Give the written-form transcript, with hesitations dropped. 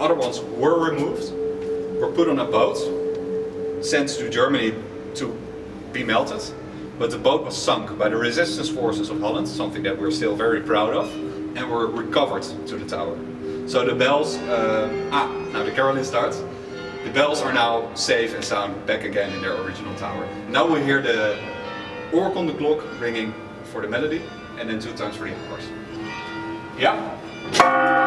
other ones were removed, were put on a boat, sent to Germany to be melted. But the boat was sunk by the resistance forces of Holland, something that we're still very proud of, and were recovered to the tower. So the bells, now the caroling starts. The bells are now safe and sound back again in their original tower. Now we hear the oorkonde clock ringing for the melody, and then 2 times for the chorus. Yeah.